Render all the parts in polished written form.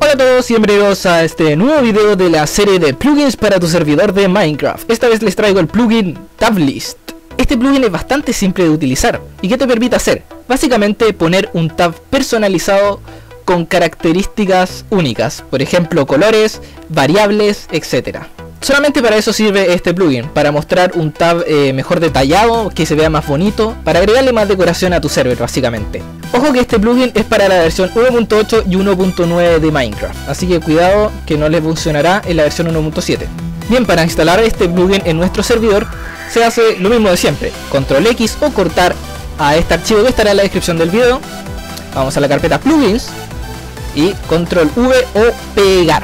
Hola a todos y bienvenidos a este nuevo video de la serie de plugins para tu servidor de Minecraft. Esta vez les traigo el plugin TabList. Este plugin es bastante simple de utilizar. ¿Y qué te permite hacer? Básicamente poner un tab personalizado con características únicas, por ejemplo colores, variables, etc. Solamente para eso sirve este plugin, para mostrar un tab mejor detallado, que se vea más bonito, para agregarle más decoración a tu server básicamente. Ojo que este plugin es para la versión 1.8 y 1.9 de Minecraft, así que cuidado que no les funcionará en la versión 1.7. Bien, para instalar este plugin en nuestro servidor se hace lo mismo de siempre, control X o cortar a este archivo que estará en la descripción del video. Vamos a la carpeta plugins y control V o pegar.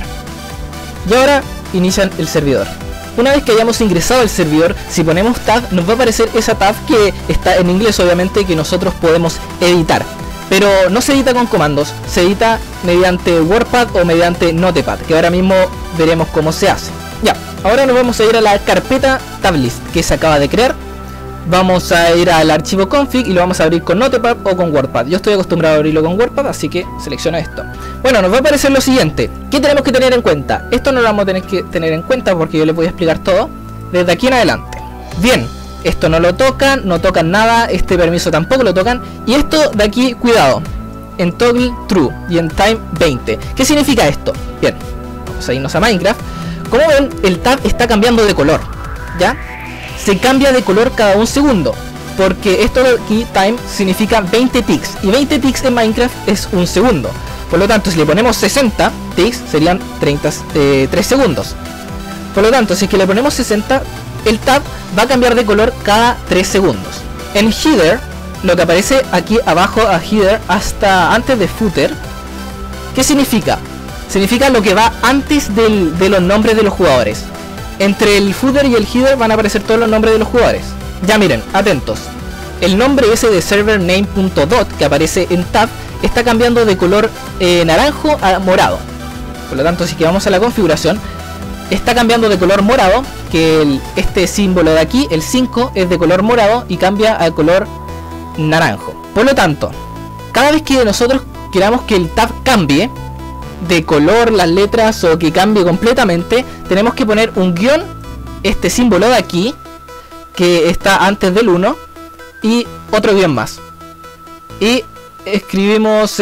Y ahora inician el servidor. Una vez que hayamos ingresado al servidor, si ponemos tab, nos va a aparecer esa tab que está en inglés, obviamente, que nosotros podemos editar. Pero no se edita con comandos, se edita mediante WordPad o mediante Notepad, que ahora mismo veremos cómo se hace. Ya, ahora nos vamos a ir a la carpeta TabList que se acaba de crear. Vamos a ir al archivo config y lo vamos a abrir con Notepad o con WordPad. Yo estoy acostumbrado a abrirlo con WordPad, así que selecciono esto. Bueno, nos va a aparecer lo siguiente. ¿Qué tenemos que tener en cuenta? Esto no lo vamos a tener que tener en cuenta porque yo les voy a explicar todo desde aquí en adelante. Bien, esto no lo tocan, no tocan nada, este permiso tampoco lo tocan. Y esto de aquí, cuidado, en toggle true y en time 20. ¿Qué significa esto? Bien, vamos a irnos a Minecraft. Como ven, el tab está cambiando de color, ¿ya? Se cambia de color cada un segundo, porque esto de aquí, time, significa 20 ticks, y 20 ticks en Minecraft es un segundo. Por lo tanto, si le ponemos 60 ticks, serían 3 segundos. Por lo tanto, si es que le ponemos 60, el tab va a cambiar de color cada 3 segundos. En header, lo que aparece aquí abajo a header hasta antes de footer, ¿qué significa? Significa lo que va antes de los nombres de los jugadores. Entre el footer y el header van a aparecer todos los nombres de los jugadores. Ya miren, atentos. El nombre ese de servername.dot que aparece en tab está cambiando de color naranjo a morado. Por lo tanto, si que vamos a la configuración, está cambiando de color morado, que este símbolo de aquí, el 5, es de color morado y cambia al color naranjo. Por lo tanto, cada vez que nosotros queramos que el tab cambie de color, las letras, o que cambie completamente, tenemos que poner un guión, este símbolo de aquí que está antes del 1, y otro guión más, y escribimos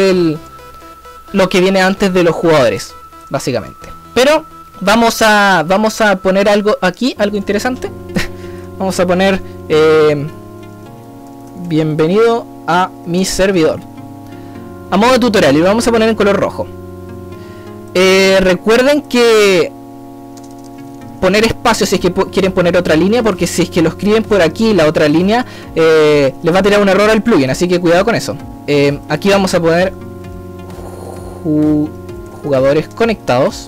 lo que viene antes de los jugadores básicamente. Pero vamos a poner algo aquí, algo interesante. Vamos a poner bienvenido a mi servidor a modo de tutorial, y lo vamos a poner en color rojo. Recuerden que poner espacio si es que quieren poner otra línea, porque si es que lo escriben por aquí la otra línea les va a tirar un error al plugin, así que cuidado con eso. Aquí vamos a poner jugadores conectados.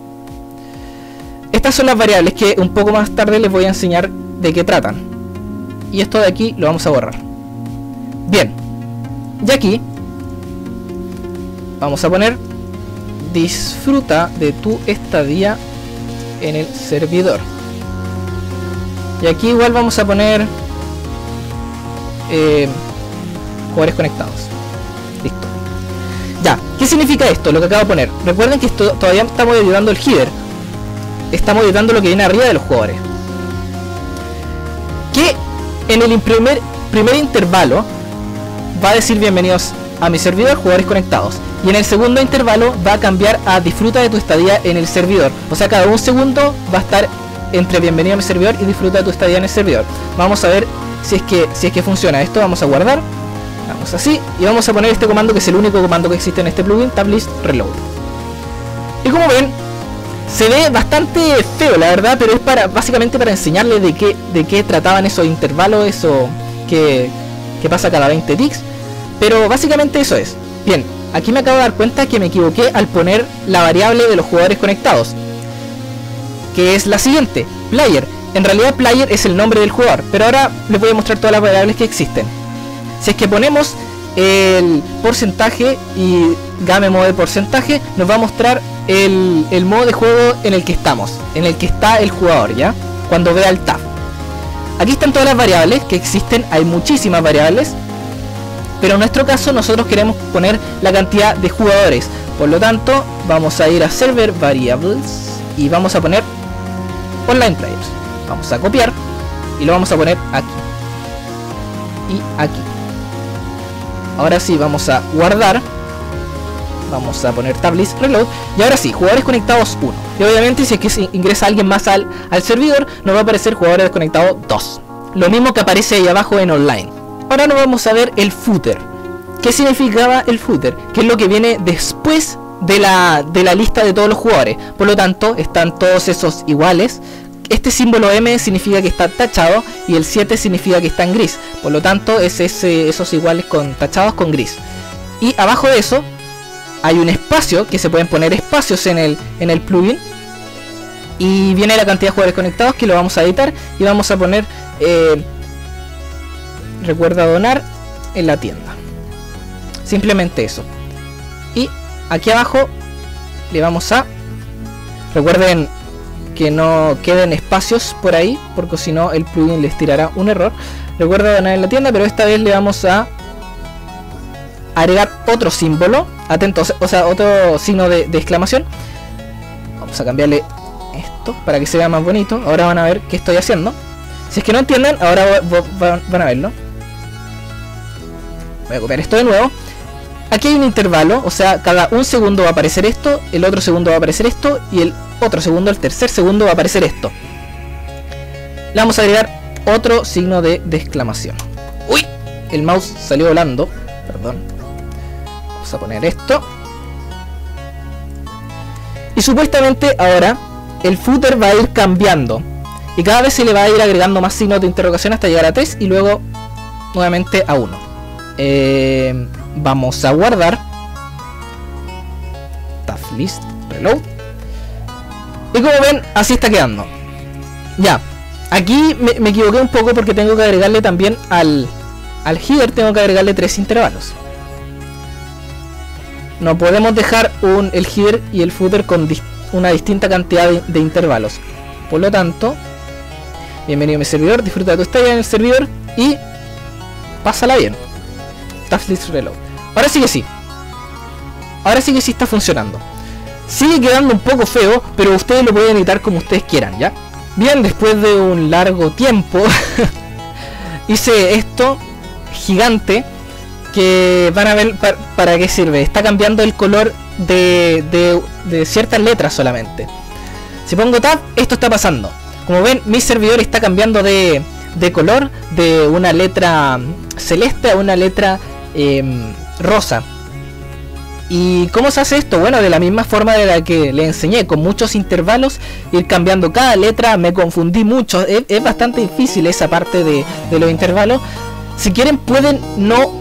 Estas son las variables que un poco más tarde les voy a enseñar de qué tratan, y esto de aquí lo vamos a borrar. Bien, y aquí vamos a poner disfruta de tu estadía en el servidor, y aquí igual vamos a poner jugadores conectados. Listo. Ya, ¿qué significa esto? Lo que acabo de poner. Recuerden que esto todavía estamos editando el header, estamos editando lo que viene arriba de los jugadores, que en el primer intervalo va a decir bienvenidos a mi servidor, jugadores conectados, y en el segundo intervalo va a cambiar a disfruta de tu estadía en el servidor. O sea, cada un segundo va a estar entre bienvenido a mi servidor y disfruta de tu estadía en el servidor. Vamos a ver si es que funciona esto. Vamos a guardar, vamos así, y vamos a poner este comando, que es el único comando que existe en este plugin, TabList Reload. Y como ven, se ve bastante feo la verdad, pero es básicamente para enseñarles de qué trataban esos intervalos, eso que pasa cada 20 ticks. Pero básicamente eso es. Bien, aquí me acabo de dar cuenta que me equivoqué al poner la variable de los jugadores conectados, que es la siguiente, player. En realidad player es el nombre del jugador, pero ahora les voy a mostrar todas las variables que existen. Si es que ponemos el porcentaje y game modo de porcentaje, nos va a mostrar el modo de juego en el que estamos, en el que está el jugador, ¿ya? Cuando vea el tab. Aquí están todas las variables que existen, hay muchísimas variables. Pero en nuestro caso nosotros queremos poner la cantidad de jugadores. Por lo tanto, vamos a ir a Server Variables y vamos a poner Online Players. Vamos a copiar y lo vamos a poner aquí y aquí. Ahora sí, vamos a guardar. Vamos a poner Tablist Reload. Y ahora sí, jugadores conectados 1. Y obviamente si es que ingresa alguien más al servidor, nos va a aparecer jugadores desconectados 2. Lo mismo que aparece ahí abajo en online. Ahora nos vamos a ver el footer. ¿Qué significaba el footer? Que es lo que viene después de la lista de todos los jugadores. Por lo tanto, están todos esos iguales. Este símbolo M significa que está tachado y el 7 significa que está en gris. Por lo tanto, es esos iguales con tachados con gris. Y abajo de eso hay un espacio, que se pueden poner espacios en el plugin. Y viene la cantidad de jugadores conectados, que lo vamos a editar y vamos a poner recuerda donar en la tienda. Simplemente eso. Y aquí abajo le vamos a... Recuerden que no queden espacios por ahí, porque si no el plugin les tirará un error. Recuerda donar en la tienda, pero esta vez le vamos a agregar otro símbolo. Atentos, o sea, otro signo de exclamación. Vamos a cambiarle esto para que se vea más bonito. Ahora van a ver qué estoy haciendo. Si es que no entienden, ahora van a verlo. Voy a copiar esto de nuevo. Aquí hay un intervalo, o sea, cada un segundo va a aparecer esto, el otro segundo va a aparecer esto, y el otro segundo, el tercer segundo va a aparecer esto. Le vamos a agregar otro signo de exclamación. ¡Uy! El mouse salió volando. Perdón. Vamos a poner esto. Y supuestamente ahora el footer va a ir cambiando. Y cada vez se le va a ir agregando más signos de interrogación hasta llegar a 3 y luego nuevamente a 1. Vamos a guardar. Tablist Reload. Y como ven, así está quedando. Ya, aquí me equivoqué un poco porque tengo que agregarle también al header, tengo que agregarle 3 intervalos. No podemos dejar el header y el footer con una distinta cantidad de intervalos. Por lo tanto, bienvenido a mi servidor, disfruta de tu estadía en el servidor y pásala bien. Tablist Reload. Ahora sí que sí. Ahora sí que sí está funcionando. Sigue quedando un poco feo, pero ustedes lo pueden editar como ustedes quieran, ¿ya? Bien, después de un largo tiempo hice esto gigante, que van a ver para qué sirve. Está cambiando el color de ciertas letras solamente. Si pongo tab, esto está pasando. Como ven, mi servidor está cambiando de color, de una letra celeste a una letra rosa. ¿Y cómo se hace esto? Bueno, de la misma forma de la que le enseñé, con muchos intervalos, ir cambiando cada letra. Me confundí mucho, es bastante difícil esa parte de los intervalos. Si quieren pueden no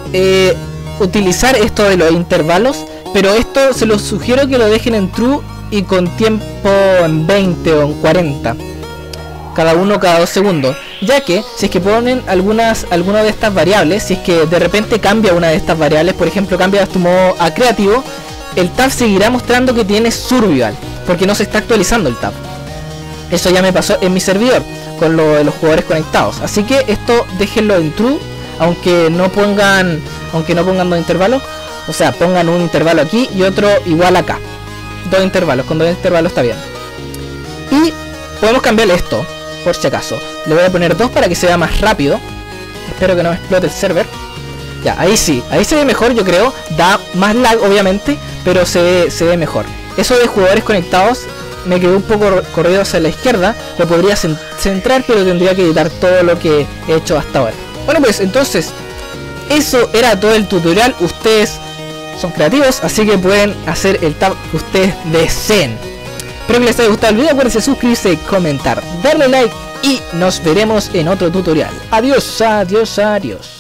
utilizar esto de los intervalos, pero esto se los sugiero que lo dejen en true y con tiempo en 20 o en 40 cada 2 segundos, ya que si es que ponen alguna de estas variables, si es que de repente cambia una de estas variables, por ejemplo cambia tu modo a creativo, el tab seguirá mostrando que tiene survival, porque no se está actualizando el tab. Eso ya me pasó en mi servidor con lo de los jugadores conectados, así que esto déjenlo en true, aunque no pongan 2 intervalos, o sea, pongan un intervalo aquí y otro igual acá. 2 intervalos, con 2 intervalos está bien. Y podemos cambiarle esto, por si acaso. Le voy a poner 2 para que sea más rápido. Espero que no me explote el server. Ya, ahí sí, ahí se ve mejor, yo creo. Da más lag, obviamente, pero se ve mejor. Eso de jugadores conectados me quedó un poco corrido hacia la izquierda. Lo podría centrar, pero tendría que editar todo lo que he hecho hasta ahora. Bueno, pues entonces eso era todo el tutorial. Ustedes son creativos, así que pueden hacer el tab que ustedes deseen. Espero que les haya gustado el video. Acuérdense de suscribirse, comentar, darle like y nos veremos en otro tutorial. Adiós, adiós, adiós.